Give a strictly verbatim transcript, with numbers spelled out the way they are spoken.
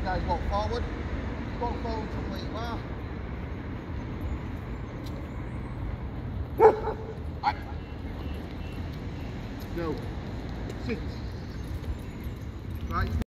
guys walk forward. Walk forward to where you are. Go. Sit. Right.